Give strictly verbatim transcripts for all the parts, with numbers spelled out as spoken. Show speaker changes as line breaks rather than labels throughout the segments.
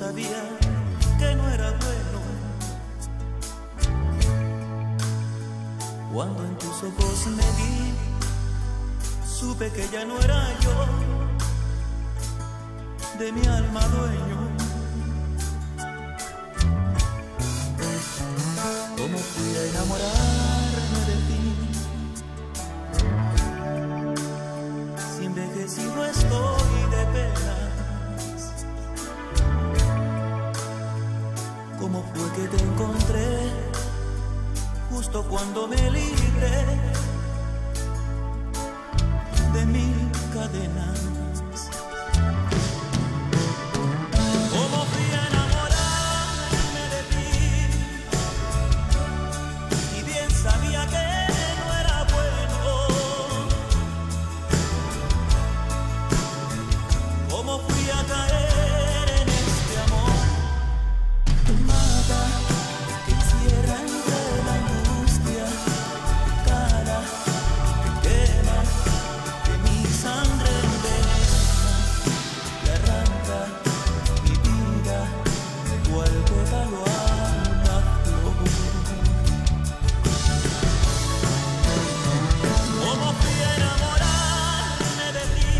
sabía que no era bueno. Cuando en tus ojos me vi, supe que ya no era yo, de mi alma dueño. ¿Cómo fui a enamorarme de ti? Si envejecido estoy de penas. ¿Cómo fue que te encontré justo cuando me libré de mil cadenas? ¿Cómo fui a enamorarme de ti? Y bien sabía que no era bueno. ¿Cómo fui a caer en este amor que mata, que encierra entre la angustia, que cala, que quema, que mi sangre envenena, que arranca mi vida cual pétalo a una flor? ¿Cómo fui a enamorarme de ti?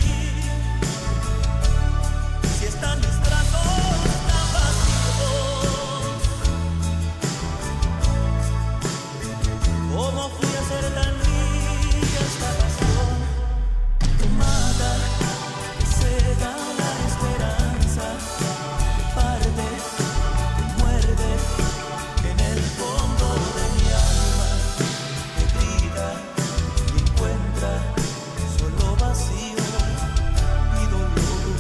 Si están mis brazos tan vacíos, ¿cómo fui a ser tan mía esta pasión que mata, que cega la esperanza, que parte, que muerde en el fondo de mi alma, que grita y encuentra solo vacío y dolor?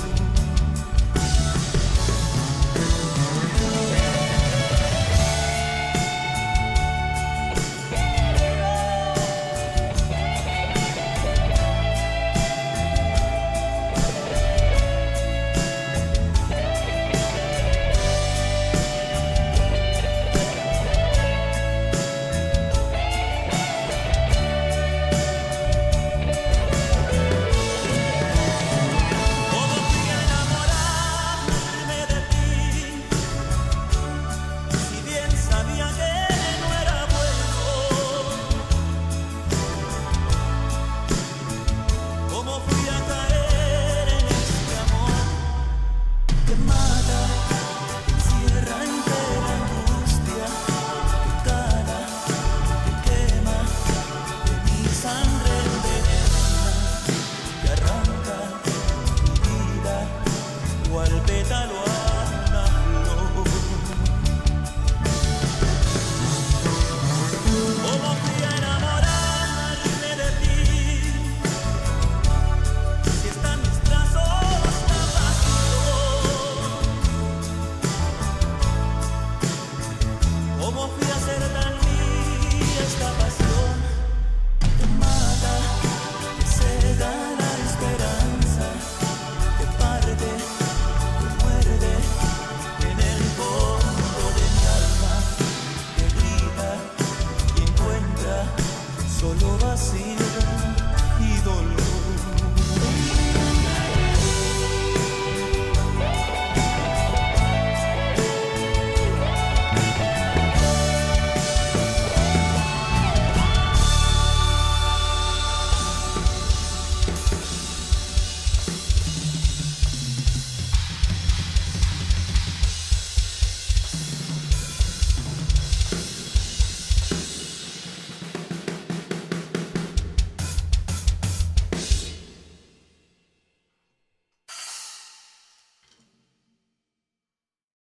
¿Cómo fui a enamorarme de ti? Si bien sabía que no era bueno. ¿Cómo fui a caer en este amor que mata, que encierra entre la angustia, que cala, que quema, que mi sangre envenena, que arranca mi vida cual pétalo